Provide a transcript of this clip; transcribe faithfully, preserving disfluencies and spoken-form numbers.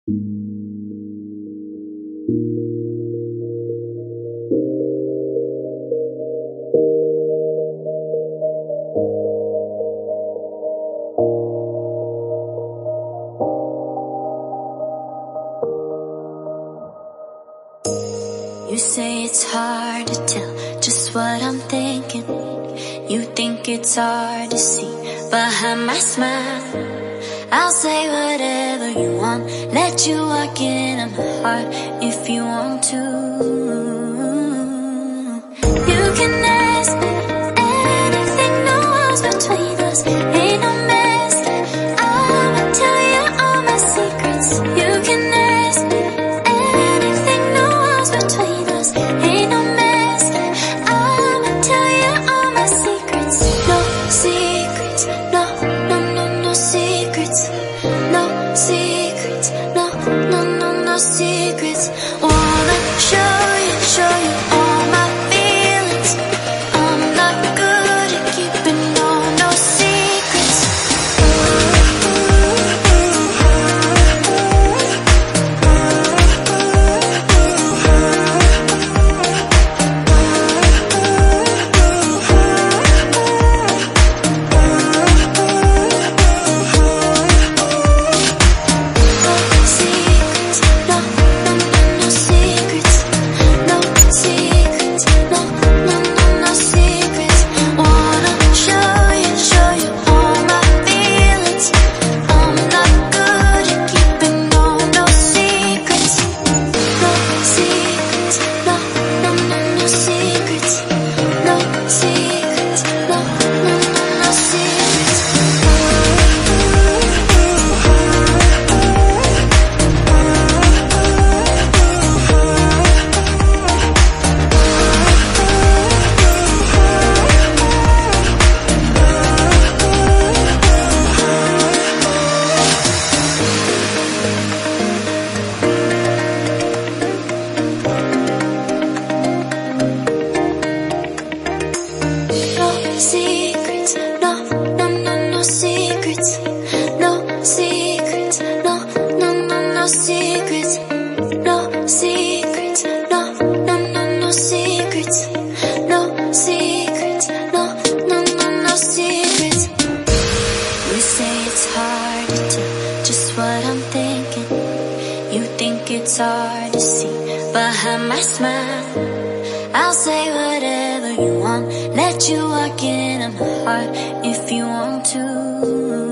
You say it's hard to tell just what I'm thinking. You think it's hard to see behind my smile. I'll say whatever you want, let you walk in on my heart if you want to. You can ask me anything, no walls between us, ain't no mess. I'ma tell you all my secrets. You can ask me anything, no walls between us, ain't no mess. I'ma tell you all my secrets. No secrets, no, no, no, no secrets. No secrets, no, no, no, no secrets. Wanna show you, show you all my feelings. I'm not good at keeping no, no secrets. Secrets, no, no, no, no secrets. No secrets, no, no, no, no secrets. No secrets, no, no, no, no secrets. No secrets, no, no, no, no secrets. You say it's hard to tell just what I'm thinking. You think it's hard to see behind my smile. I'll say whatever you want, let you walk in on my heart if you want to.